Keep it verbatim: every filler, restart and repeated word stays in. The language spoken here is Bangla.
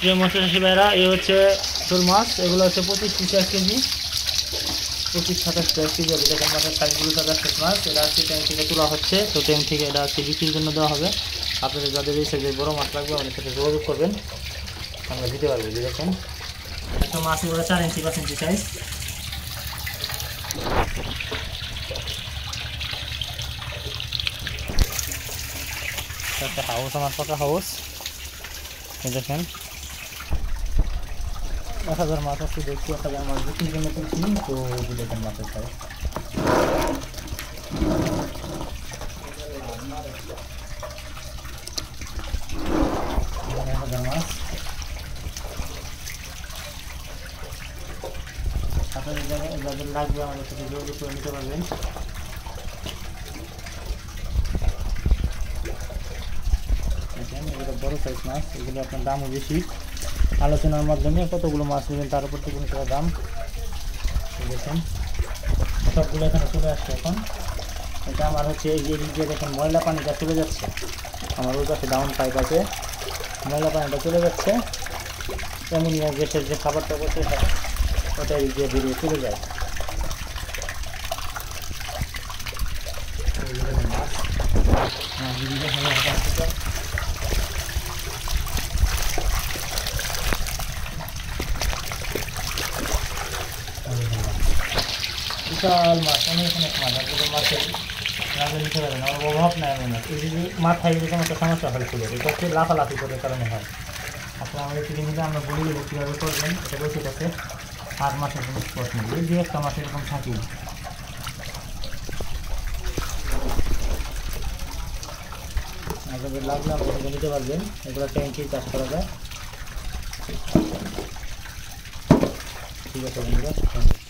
প্রিয় মৎস্যচাষী ভাইরা, এই হচ্ছে শোল মাছ। এগুলো হচ্ছে পঁচিশ পিস এক কেজি, পঁচিশ সাতাশ এক কেজি হবে। দেখেন মাছের সাইজগুলো সাতাশ পিস মাছ। এটা আজকে ট্যাঙ্ক থেকে তোলা হচ্ছে, তো ট্যাঙ্ক থেকে এটা আজকে বিক্রির জন্য দেওয়া হবে। আপনাদের যাদের এই সাইজের বড়ো মাছ লাগবে আমাদের সাথে যোগাযোগ করবেন, আমরা দিতে পারবো। দেখেন একটা মাছ এগুলো চার ইঞ্চি পাঁচ ইঞ্চি সাইজ। একটা হাউস, আমার পাকা হাউস। দেখেন এক হাজার মাছ আছে, দেখছি এক হাজার মাছ বিক্রির জন্য কিনছি। তো দেখেন মাছের সাইজ এক হাজার মাছ। আপনাদের জায়গায় যাদের লাগবে আমাদের সাথে যোগাযোগ করে নিতে পারবেন। এগুলো বড়ো সাইজ মাছ, এগুলো আপনার দামও বেশি। আলোচনার মাধ্যমে কতগুলো মাছ নেবেন তার উপর থেকে টাকা দাম। দেখেন সবগুলো এখানে চলে আসছে এখন। এটা আমার হচ্ছে এই যে দিয়ে দেখেন ময়লা পানিটা চলে যাচ্ছে, আমার ওই কাছে ডাউন পাইপ আছে, ময়লা পানিটা চলে যাচ্ছে। অ্যামোনিয়া গ্যাসের যে খাবারটা বসে থাকে ওটা এই দিয়ে বেরিয়ে চলে যায়। বিশাল মাছ, অনেক অনেক মাছ। আপনাদের মাছের রাজা নিতে পারেন, আমার অভাব নাই এমন মাছ। এই যে মাথায় এরকম একটা সমস্যা হয়েছিল, এটা হচ্ছে লাফালাফি করে কারণে হয়। আপনার আমাদের থেকে নিলে আমরা বলে দেবো কীভাবে করবেন, এটা বসে গেছে। আর মাছের কোনো স্পট নেই, এই যে একটা মাছ এরকম থাকি। আপনাদের লাগলে আপনাদের নিতে পারবেন, এগুলো ট্যাঙ্কি চাষ করা যায়। ঠিক আছে বন্ধুরা।